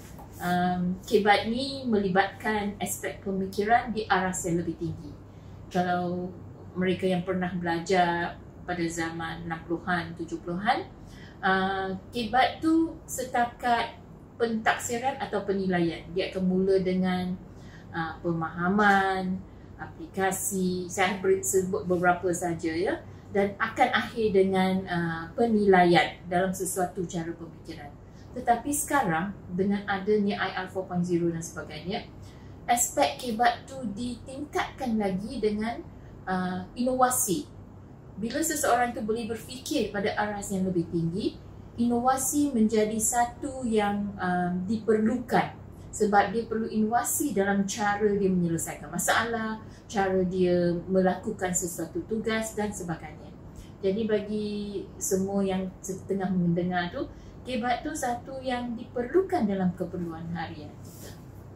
Kebat ni melibatkan aspek pemikiran di aras yang lebih tinggi. Kalau mereka yang pernah belajar pada zaman 60-an, 70-an, kebat tu setakat pentaksiran atau penilaian. Dia akan mula dengan pemahaman, aplikasi, saya sebut beberapa saja ya, dan akan akhir dengan penilaian dalam sesuatu cara pemikiran. Tetapi sekarang dengan adanya IR 4.0 dan sebagainya, aspek kebat tu ditingkatkan lagi dengan inovasi. Bila seseorang tu boleh berfikir pada aras yang lebih tinggi, inovasi menjadi satu yang diperlukan, sebab dia perlu inovasi dalam cara dia menyelesaikan masalah, cara dia melakukan sesuatu tugas dan sebagainya. Jadi bagi semua yang tengah mendengar tu, kebat tu satu yang diperlukan dalam keperluan harian kita.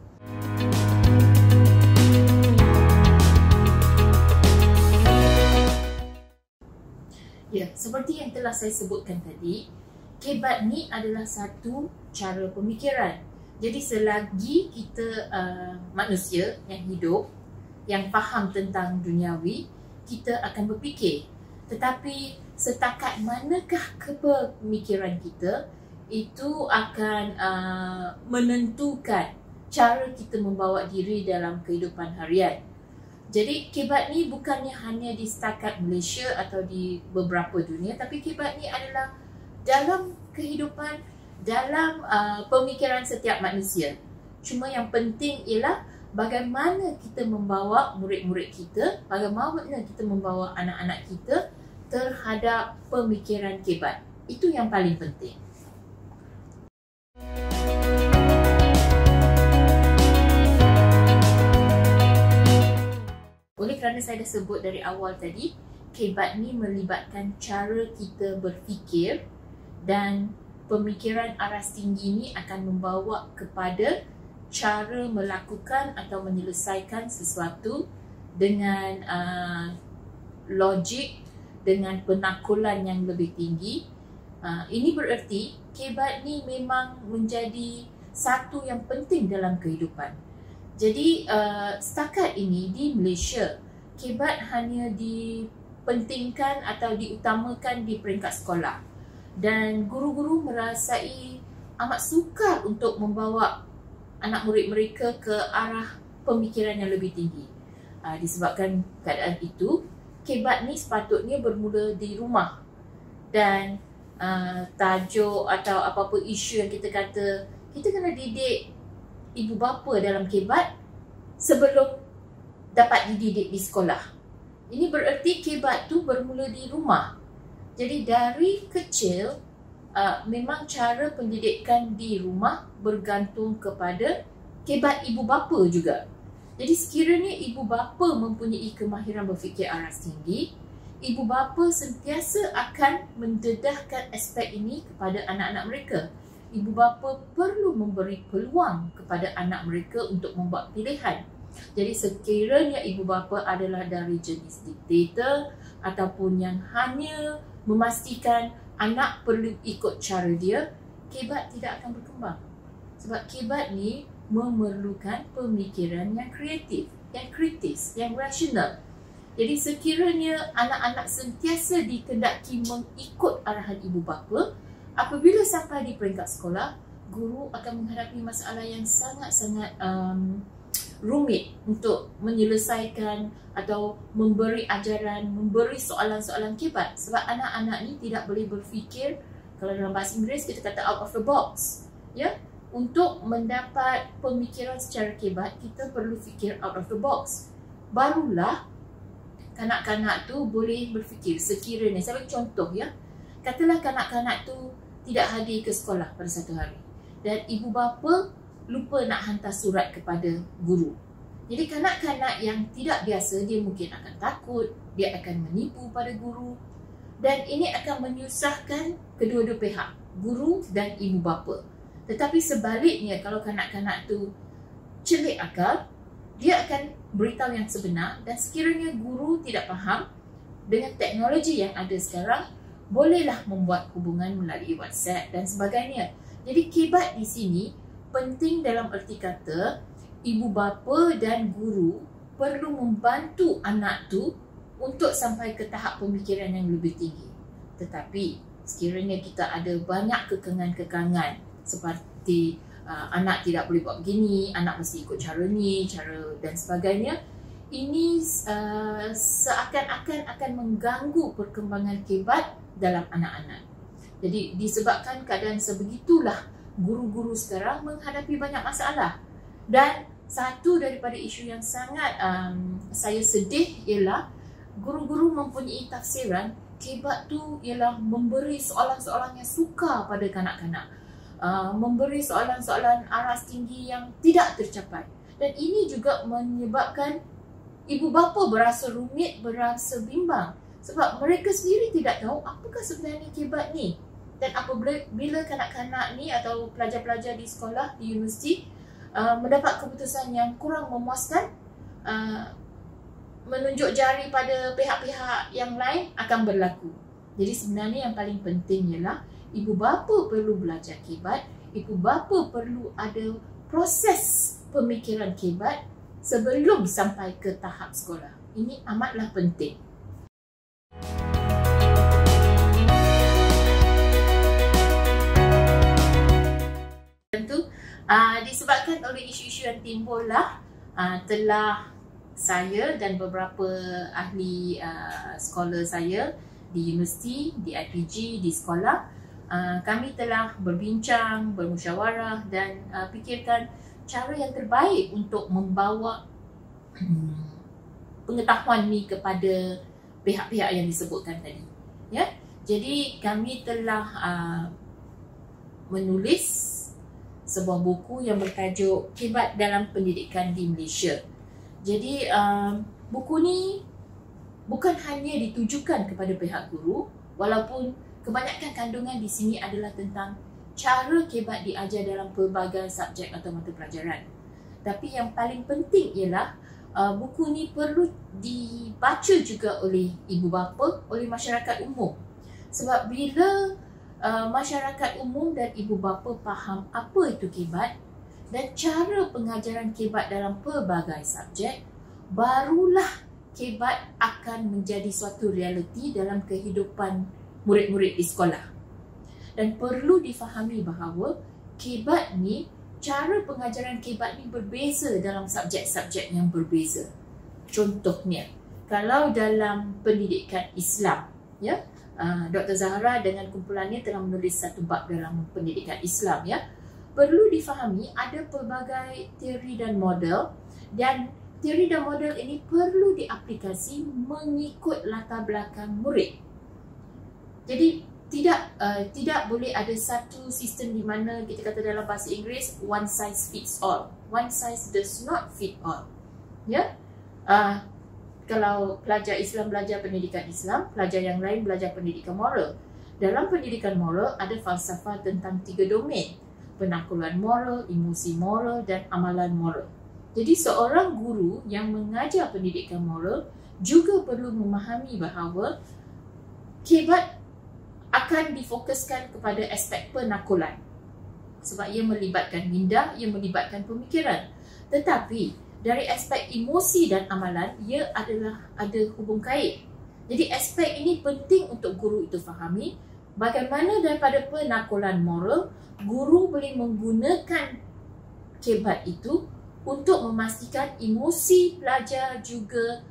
Ya, seperti yang telah saya sebutkan tadi, kebat ni adalah satu cara pemikiran. Jadi selagi kita manusia yang hidup, yang faham tentang duniawi, kita akan berfikir. Tetapi setakat manakah kepemikiran kita, itu akan menentukan cara kita membawa diri dalam kehidupan harian. Jadi kebat ni bukannya hanya di setakat Malaysia atau di beberapa dunia, tapi kebat ni adalah dalam kehidupan, dalam pemikiran setiap manusia. Cuma yang penting ialah bagaimana kita membawa murid-murid kita, bagaimana kita membawa anak-anak kita terhadap pemikiran kebat. Itu yang paling penting. Oleh kerana saya dah sebut dari awal tadi, kebat ni melibatkan cara kita berfikir, dan pemikiran aras tinggi ni akan membawa kepada cara melakukan atau menyelesaikan sesuatu dengan logik, dengan penakulan yang lebih tinggi. Ini bererti kebat ni memang menjadi satu yang penting dalam kehidupan. Jadi setakat ini di Malaysia, kebat hanya dipentingkan atau diutamakan di peringkat sekolah, dan guru-guru merasai amat sukar untuk membawa anak murid mereka ke arah pemikiran yang lebih tinggi. Disebabkan keadaan itu, kebat ni sepatutnya bermula di rumah, dan tajuk atau apa-apa isu yang kita kata, kita kena didik ibu bapa dalam kebat sebelum dapat dididik di sekolah. Ini bererti kebat tu bermula di rumah. Jadi dari kecil, memang cara pendidikan di rumah bergantung kepada kebat ibu bapa juga. Jadi sekiranya ibu bapa mempunyai kemahiran berfikir aras tinggi, ibu bapa sentiasa akan mendedahkan aspek ini kepada anak-anak mereka. Ibu bapa perlu memberi peluang kepada anak mereka untuk membuat pilihan. Jadi sekiranya ibu bapa adalah dari jenis diktator ataupun yang hanya memastikan anak perlu ikut cara dia, kebat tidak akan berkembang. Sebab kebat ni memerlukan pemikiran yang kreatif, yang kritis, yang rasional. Jadi sekiranya anak-anak sentiasa dikendaki mengikut arahan ibu bapa, apabila sampai di peringkat sekolah, guru akan menghadapi masalah yang sangat-sangat rumit untuk menyelesaikan atau memberi ajaran, memberi soalan-soalan kebat. Sebab anak-anak ni tidak boleh berfikir, kalau dalam bahasa Inggeris kita kata out of the box. Ya, untuk mendapat pemikiran secara kebat, kita perlu fikir out of the box. Barulah kanak-kanak tu boleh berfikir sekiranya. Saya bagi contoh ya. Katalah kanak-kanak tu tidak hadir ke sekolah pada satu hari, dan ibu bapa lupa nak hantar surat kepada guru. Jadi kanak-kanak yang tidak biasa, dia mungkin akan takut, dia akan menipu pada guru, dan ini akan menyusahkan kedua-dua pihak, guru dan ibu bapa. Tetapi sebaliknya, kalau kanak-kanak tu celik akal, dia akan beritahu yang sebenar, dan sekiranya guru tidak faham dengan teknologi yang ada sekarang, bolehlah membuat hubungan melalui WhatsApp dan sebagainya. Jadi kebat di sini penting dalam erti kata ibu bapa dan guru perlu membantu anak tu untuk sampai ke tahap pemikiran yang lebih tinggi. Tetapi sekiranya kita ada banyak kekangan-kekangan seperti anak tidak boleh buat begini, anak mesti ikut cara ni, cara dan sebagainya, ini seakan-akan akan mengganggu perkembangan kebat dalam anak-anak. Jadi disebabkan keadaan sebegitulah, guru-guru sekarang menghadapi banyak masalah. Dan satu daripada isu yang sangat saya sedih ialah guru-guru mempunyai tafsiran kebat tu ialah memberi soalan-soalan yang sukar pada kanak-kanak, memberi soalan-soalan aras tinggi yang tidak tercapai. Dan ini juga menyebabkan ibu bapa berasa rumit, berasa bimbang, sebab mereka sendiri tidak tahu apakah sebenarnya kebat ni. Dan apabila kanak-kanak ni atau pelajar-pelajar di sekolah, di universiti mendapat keputusan yang kurang memuaskan, menunjuk jari pada pihak-pihak yang lain, akan berlaku. Jadi sebenarnya yang paling penting ialah ibu bapa perlu belajar kebat, ibu bapa perlu ada proses pemikiran kebat sebelum sampai ke tahap sekolah. Ini amatlah penting. Tentu disebabkan oleh isu-isu yang timbullah, telah saya dan beberapa ahli scholar saya di universiti, di IPG, di sekolah, kami telah berbincang, bermusyawarah dan fikirkan cara yang terbaik untuk membawa pengetahuan ni kepada pihak-pihak yang disebutkan tadi. Ya, jadi kami telah menulis sebuah buku yang bertajuk Kebat dalam Pendidikan di Malaysia. Jadi buku ni bukan hanya ditujukan kepada pihak guru, walaupun kebanyakan kandungan di sini adalah tentang cara kebat diajar dalam pelbagai subjek atau mata pelajaran. Tapi yang paling penting ialah buku ni perlu dibaca juga oleh ibu bapa, oleh masyarakat umum. Sebab bila masyarakat umum dan ibu bapa faham apa itu kebat dan cara pengajaran kebat dalam pelbagai subjek, barulah kebat akan menjadi suatu realiti dalam kehidupan murid-murid di sekolah. Dan perlu difahami bahawa kebat ni, cara pengajaran kebat ni berbeza dalam subjek-subjek yang berbeza. Contohnya, kalau dalam pendidikan Islam, ya, Dr. Zahra dengan kumpulannya telah menulis satu bab dalam pendidikan Islam, ya. Perlu difahami ada pelbagai teori dan model, dan teori dan model ini perlu diaplikasi mengikut latar belakang murid. Jadi tidak boleh ada satu sistem di mana kita kata dalam bahasa Inggeris one size fits all. One size does not fit all. Ya. Kalau pelajar Islam belajar pendidikan Islam, pelajar yang lain belajar pendidikan moral. Dalam pendidikan moral ada falsafah tentang 3 domain: penaklukan moral, emosi moral dan amalan moral. Jadi seorang guru yang mengajar pendidikan moral juga perlu memahami bahawa kebat akan difokuskan kepada aspek penakulan. Sebab ia melibatkan minda, ia melibatkan pemikiran. Tetapi dari aspek emosi dan amalan, ia ada hubung kait. Jadi aspek ini penting untuk guru itu fahami bagaimana daripada penakulan moral, guru boleh menggunakan kebat itu untuk memastikan emosi pelajar juga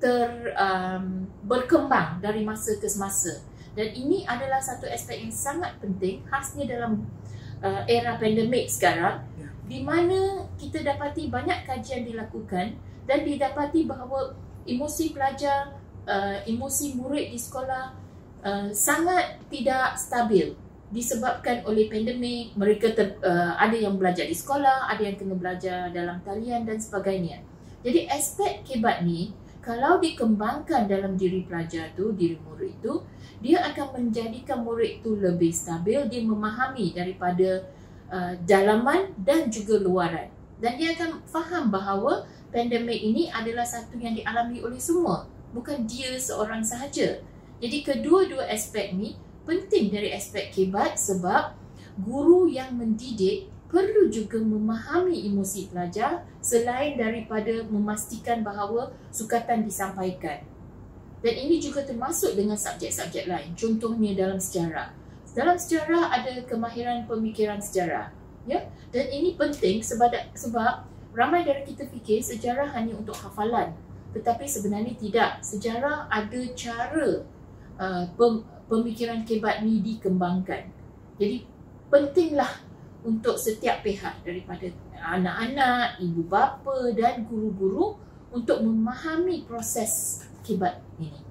berkembang dari masa ke semasa. Dan ini adalah satu aspek yang sangat penting, khasnya dalam era pandemik sekarang, di mana kita dapati banyak kajian dilakukan dan didapati bahawa emosi pelajar, emosi murid di sekolah sangat tidak stabil disebabkan oleh pandemik. Mereka ada yang belajar di sekolah, ada yang kena belajar dalam talian dan sebagainya. Jadi aspek kebat ni kalau dikembangkan dalam diri pelajar tu, diri murid tu, dia akan menjadikan murid tu lebih stabil, dia memahami daripada dalaman dan juga luaran. Dan dia akan faham bahawa pandemik ini adalah satu yang dialami oleh semua, bukan dia seorang sahaja. Jadi kedua-dua aspek ni penting dari aspek kebat, sebab guru yang mendidik perlu juga memahami emosi pelajar selain daripada memastikan bahawa sukatan disampaikan. Dan ini juga termasuk dengan subjek-subjek lain. Contohnya dalam sejarah. Dalam sejarah ada kemahiran pemikiran sejarah, ya. Dan ini penting sebab ramai dari kita fikir sejarah hanya untuk hafalan, tetapi sebenarnya tidak. Sejarah ada cara pemikiran kebat ni dikembangkan. Jadi pentinglah untuk setiap pihak daripada anak-anak, ibu bapa dan guru-guru untuk memahami proses kebat ini.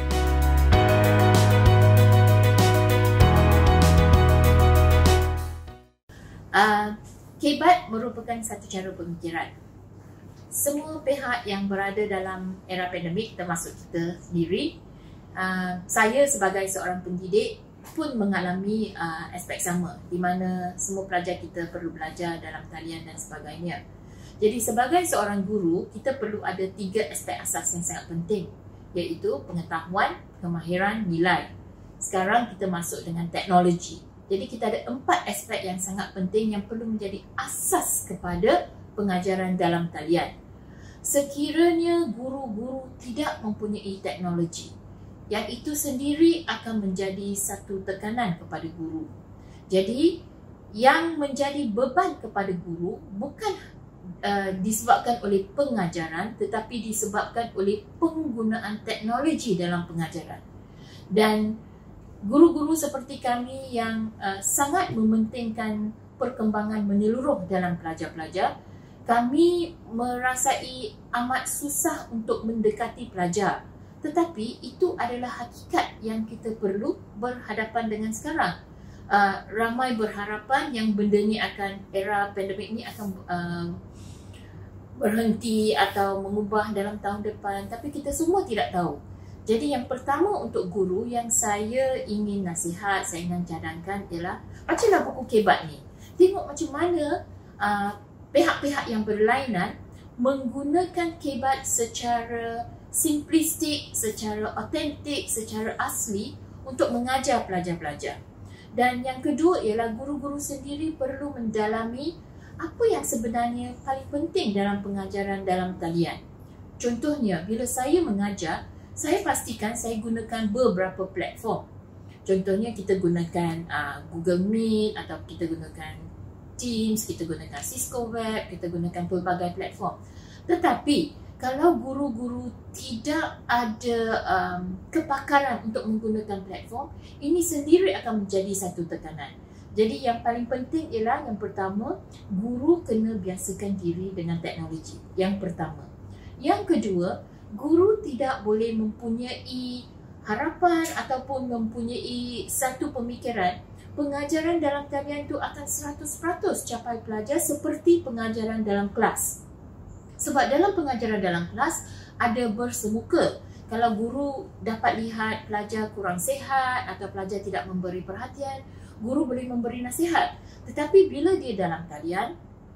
Kebat merupakan satu cara pemikiran. Semua pihak yang berada dalam era pandemik, termasuk kita sendiri, saya sebagai seorang pendidik pun mengalami aspek sama, di mana semua pelajar kita perlu belajar dalam talian dan sebagainya. Jadi sebagai seorang guru, kita perlu ada 3 aspek asas yang sangat penting, iaitu pengetahuan, kemahiran, nilai. Sekarang kita masuk dengan teknologi. Jadi kita ada 4 aspek yang sangat penting yang perlu menjadi asas kepada pengajaran dalam talian. Sekiranya guru-guru tidak mempunyai teknologi, yang itu sendiri akan menjadi satu tekanan kepada guru. Jadi yang menjadi beban kepada guru bukan disebabkan oleh pengajaran, tetapi disebabkan oleh penggunaan teknologi dalam pengajaran. Dan guru-guru seperti kami yang sangat mementingkan perkembangan menyeluruh dalam pelajar-pelajar, kami merasai amat susah untuk mendekati pelajar. Tetapi itu adalah hakikat yang kita perlu berhadapan dengan sekarang. Ramai berharapan yang benda ni akan, era pandemik ni akan berhenti atau mengubah dalam tahun depan, tapi kita semua tidak tahu. Jadi yang pertama untuk guru yang saya ingin nasihat, saya ingin cadangkan ialah bacalah buku Kebat ni. Tengok macam mana pihak-pihak yang berlainan menggunakan Kebat secara simplistik, secara autentik, secara asli untuk mengajar pelajar-pelajar. Dan yang kedua ialah guru-guru sendiri perlu mendalami apa yang sebenarnya paling penting dalam pengajaran dalam talian. Contohnya, bila saya mengajar, saya pastikan saya gunakan beberapa platform. Contohnya kita gunakan Google Meet, atau kita gunakan Teams, kita gunakan Cisco Web, kita gunakan pelbagai platform. Tetapi kalau guru-guru tidak ada kepakaran untuk menggunakan platform, ini sendiri akan menjadi satu tekanan. Jadi yang paling penting ialah yang pertama, guru kena biasakan diri dengan teknologi. Yang pertama. Yang kedua, guru tidak boleh mempunyai harapan ataupun mempunyai satu pemikiran pengajaran dalam talian itu akan 100% capai pelajar seperti pengajaran dalam kelas. Sebab dalam pengajaran dalam kelas ada bersemuka. Kalau guru dapat lihat pelajar kurang sihat atau pelajar tidak memberi perhatian, guru boleh memberi nasihat. Tetapi bila dia dalam talian,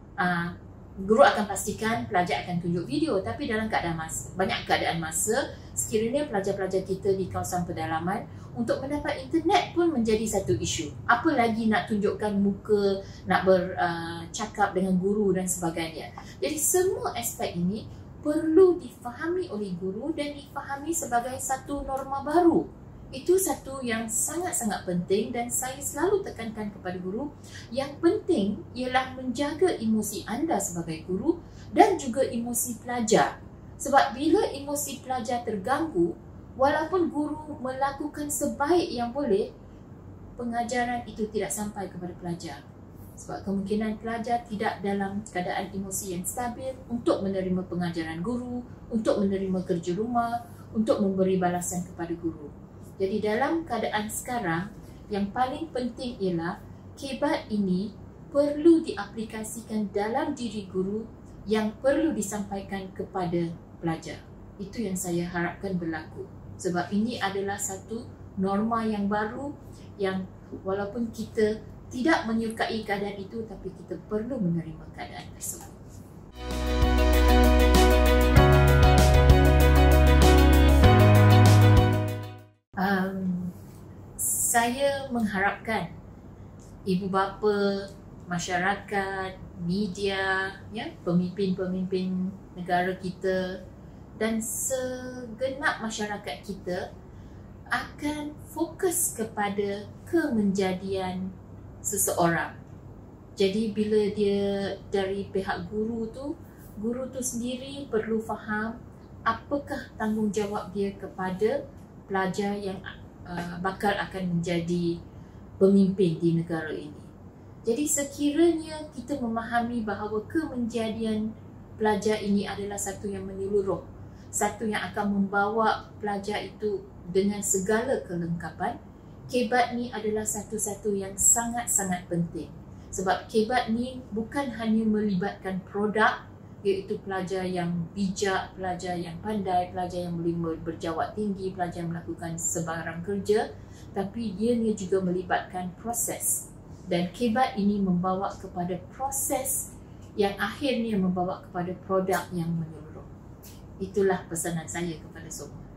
guru akan pastikan pelajar akan tunjuk video. Tapi dalam banyak keadaan masa, sekiranya pelajar-pelajar kita di kawasan pedalaman, untuk mendapat internet pun menjadi satu isu. Apa lagi nak tunjukkan muka, nak bercakap dengan guru dan sebagainya. Jadi semua aspek ini perlu difahami oleh guru dan difahami sebagai satu norma baru. Itu satu yang sangat-sangat penting dan saya selalu tekankan kepada guru. Yang penting ialah menjaga emosi anda sebagai guru dan juga emosi pelajar. Sebab bila emosi pelajar terganggu, walaupun guru melakukan sebaik yang boleh, pengajaran itu tidak sampai kepada pelajar. Sebab kemungkinan pelajar tidak dalam keadaan emosi yang stabil untuk menerima pengajaran guru, untuk menerima kerja rumah, untuk memberi balasan kepada guru. Jadi dalam keadaan sekarang, yang paling penting ialah Kebat ini perlu diaplikasikan dalam diri guru yang perlu disampaikan kepada pelajar. Itu yang saya harapkan berlaku. Sebab ini adalah satu norma yang baru yang walaupun kita tidak menyukai keadaan itu, tapi kita perlu menerima keadaan tersebut. Saya mengharapkan ibu bapa, masyarakat, media, ya, pemimpin-pemimpin negara kita dan segenap masyarakat kita akan fokus kepada kemenjadian seseorang. Jadi bila dia dari pihak guru tu sendiri perlu faham apakah tanggungjawab dia kepada pelajar yang bakal akan menjadi pemimpin di negara ini. Jadi sekiranya kita memahami bahawa kemenjadian pelajar ini adalah satu yang menyeluruh, satu yang akan membawa pelajar itu dengan segala kelengkapan, Kebat ni adalah satu-satu yang sangat-sangat penting. Sebab Kebat ni bukan hanya melibatkan produk, iaitu pelajar yang bijak, pelajar yang pandai, pelajar yang boleh berjawab tinggi, pelajar yang melakukan sebarang kerja, tapi dia juga melibatkan proses. Dan Kebat ini membawa kepada proses yang akhirnya membawa kepada produk yang menyeluruh. Itulah pesanan saya kepada semua.